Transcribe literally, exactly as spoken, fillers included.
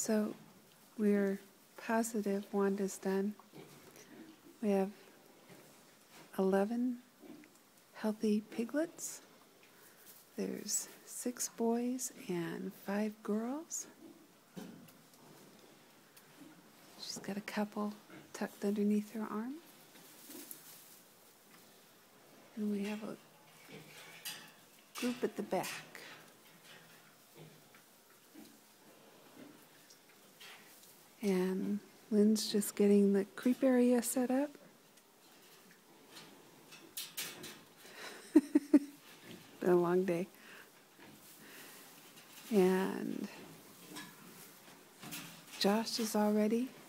So we're positive Wanda's done. We have eleven healthy piglets. There's six boys and five girls. She's got a couple tucked underneath her arm. And we have a group at the back. And Lynn's just getting the creep area set up. Been a long day. And Josh is all ready.